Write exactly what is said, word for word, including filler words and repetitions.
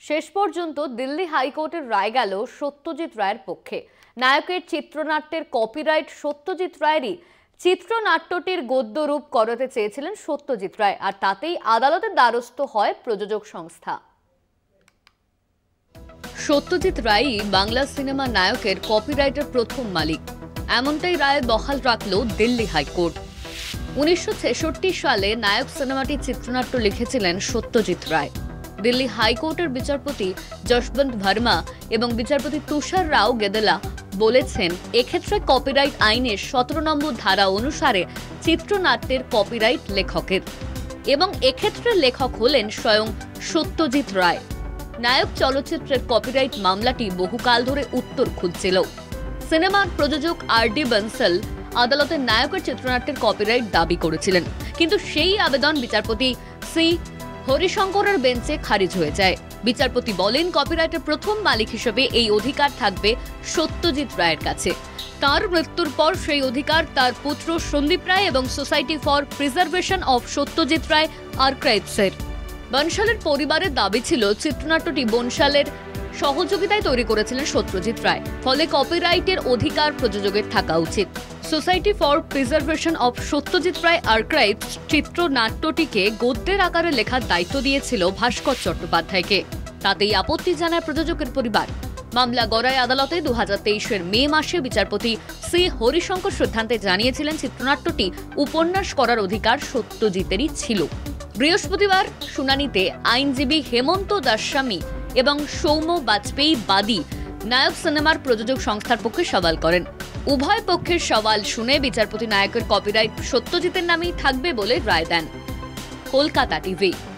শেষ পর্যন্ত দিল্লি হাইকোর্টের রায় গেল সত্যজিৎ রায়ের পক্ষে। নায়কের চিত্রনাট্যের কপিরাইট সত্যজিৎ রায়েরই। চিত্রনাট্যটির গদ্যরূপ করাতে চেয়েছিলেন সত্যজিৎ রায়, আর তাতেই আদালতের দ্বারস্থ হয় প্রযোজক সংস্থা। সত্যজিৎ রায়ই বাংলা সিনেমা নায়কের কপিরাইটের প্রথম মালিক, এমনটাই রায় বহাল রাখল দিল্লি হাইকোর্ট। উনিশশো ছেষট্টি সালে নায়ক সিনেমাটির চিত্রনাট্য লিখেছিলেন সত্যজিৎ রায়। দিল্লি হাইকোর্টের বিচারপতি যশবন্ত ভার্মা এবং বিচারপতি তুষার রাও গেদেলা বলেছেন, এক্ষেত্রে কপিরাইট আইনের সতেরো নম্বর ধারা অনুসারে চিত্রনাট্যের কপিরাইট লেখকের, এবং এক্ষেত্রে লেখক হলেন স্বয়ং সত্যজিৎ রায়। নায়ক চলচ্চিত্রের কপিরাইট মামলাটি বহুকাল ধরে উত্তর খুঁজছিল। সিনেমার প্রযোজক আর ডি বনসল আদালতের নায়কের চিত্রনাট্যের কপিরাইট দাবি করেছিলেন, কিন্তু সেই আবেদন বিচারপতি সি হরিশঙ্করের বেঞ্চে খারিজ হয়ে যায়। বিচারপতি বলেন, কপিরাইটের প্রথম মালিক হিসেবে এই অধিকার থাকবে সত্যজিৎ রায়ের কাছে। তার মৃত্যুর পর সেই অধিকার তার পুত্র সন্দীপ রায় এবং society for preservation of Satyajit Ray আর্কাইভসের। বনশালের পরিবারের দাবি ছিল চিত্রনাট্যটি বনশালের সহযোগিতায় তৈরি করেছিলেন সত্যজিৎ রায়, ফলে কপিরাইটের অধিকার প্রযোজকের থাকা উচিত। Society for preservation of Satyajit Ray archives চিত্রনাট্যটিকে গদ্যের আকারে লেখার দায়িত্ব দিয়েছিল ভাস্কর চট্টোপাধ্যায়কে। তাতেই আপত্তি জানায় প্রযোজকের পরিবার। মামলা গড়ায় আদালতে দু হাজার তেইশের মে মাসে বিচারপতি সি হরিশঙ্কর সিদ্ধান্তে জানিয়েছিলেন চিত্রনাট্যটি উপন্যাস করার অধিকার সত্যজিতেরই ছিল। বৃহস্পতিবার শুনানিতে আইনজীবী হেমন্ত দাসস্বামী এবং সৌম্য বাজপেয়ী বাদী নায়ক সিনেমার প্রযোজক সংস্থার পক্ষে সওয়াল করেন। উভয় পক্ষের সওয়াল শুনে বিচারপতি নায়কের কপিরাইট সত্যজিতের নামেই থাকবে বলে রায় দেন। কলকাতা টিভি।